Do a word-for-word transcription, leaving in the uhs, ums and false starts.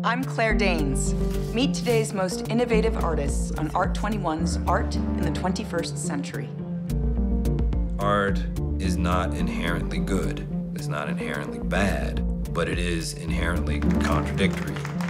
I'm Claire Danes. Meet today's most innovative artists on Art twenty-one's Art in the twenty-first Century. Art is not inherently good. It's not inherently bad, but it is inherently contradictory.